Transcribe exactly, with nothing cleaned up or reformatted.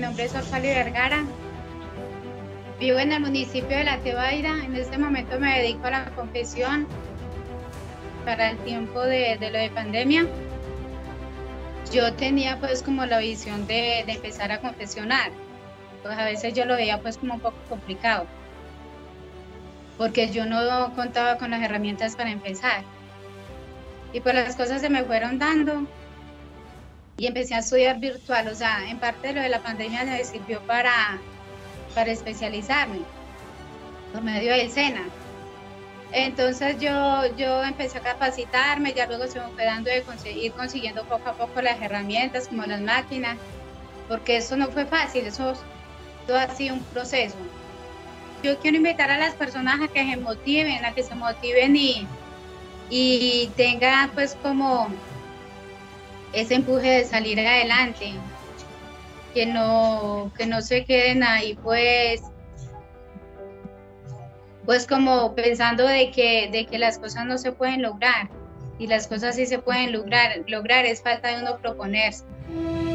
nombre es Orfali Vergara. Vivo en el municipio de La Tebaida. En este momento me dedico a la confesión para el tiempo de, de lo de pandemia. Yo tenía pues como la visión de, de empezar a confesionar. Pues a veces yo lo veía pues como un poco complicado, porque yo no contaba con las herramientas para empezar. Y pues las cosas se me fueron dando y empecé a estudiar virtual. O sea, en parte lo de la pandemia me sirvió para, para especializarme por medio del SENA. Entonces yo, yo empecé a capacitarme, ya luego se me fue dando de conseguir, consiguiendo poco a poco las herramientas como las máquinas, porque eso no fue fácil, eso todo ha sido un proceso. Yo quiero invitar a las personas a que se motiven, a que se motiven y, y tengan pues como ese empuje de salir adelante, que no, que no se queden ahí pues, pues como pensando de que, de que las cosas no se pueden lograr, y las cosas sí se pueden lograr, lograr es falta de uno proponerse.